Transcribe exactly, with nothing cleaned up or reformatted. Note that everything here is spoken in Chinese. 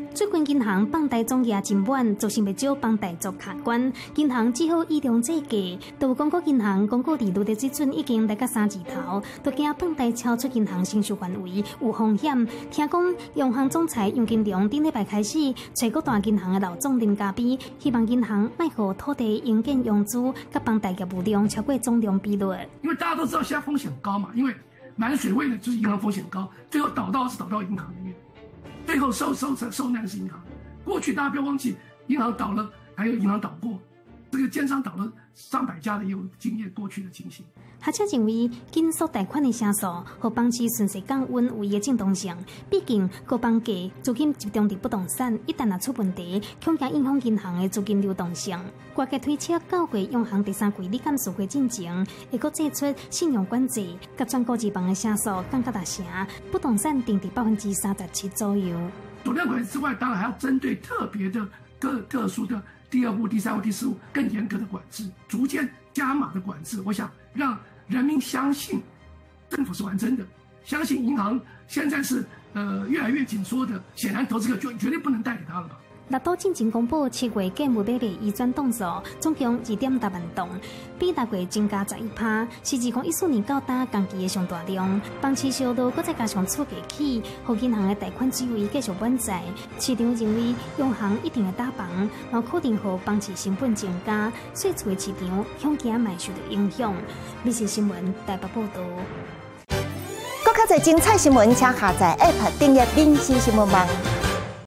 最近银行放贷总额真满，造成不少放贷族卡关，银行只好以量制价。都有广告银行广告利率的水准已经来到三字头，都惊放贷超出银行承受范围有风险。听讲央行总裁杨金龙顶礼拜开始找各大银行的老总林嘉宾，希望银行卖互土地营建用资甲放贷业务量超过总量比率。 因为大家都知道现在风险高嘛，因为满水位的就是银行风险高，最后倒到是倒到银行里面，最后受受受难的是银行。过去大家不要忘记，银行倒了，还有银行倒过，这个奸商倒了上百家的也有经验，过去的情形。 学者认为，紧缩贷款的成数和房市顺势降温有伊的正当性。毕竟，高房价资金集中伫不动产，一旦若出问题，恐惊影响银行的资金流动性。外界推测，九月央行第三季利减赎回进程会阁祭出信用管制，甲转购之房的成数降到六成，不动产定伫百分之三十七左右。 锁量管制之外，当然还要针对特别的、特特殊的第二步、第三步、第四步更严格的管制，逐渐加码的管制。我想让人民相信政府是完整的，相信银行现在是呃越来越紧缩的，显然投资客就绝对不能贷给他了吧。 六都进前公布七月建物买卖移转动作，总共二点八万栋，比六月增加十一趴，是二零一四年到打同期的上大量。房市销路搁再加上厝价起，互银行的贷款水位继续满载。市场认为央行一定会打房，然后可能互房市成本增加，所以厝的市场恐惊嘛受到影响。民视新闻台北报道。 更较侪精彩新闻，请下载 App 订阅民视新闻网。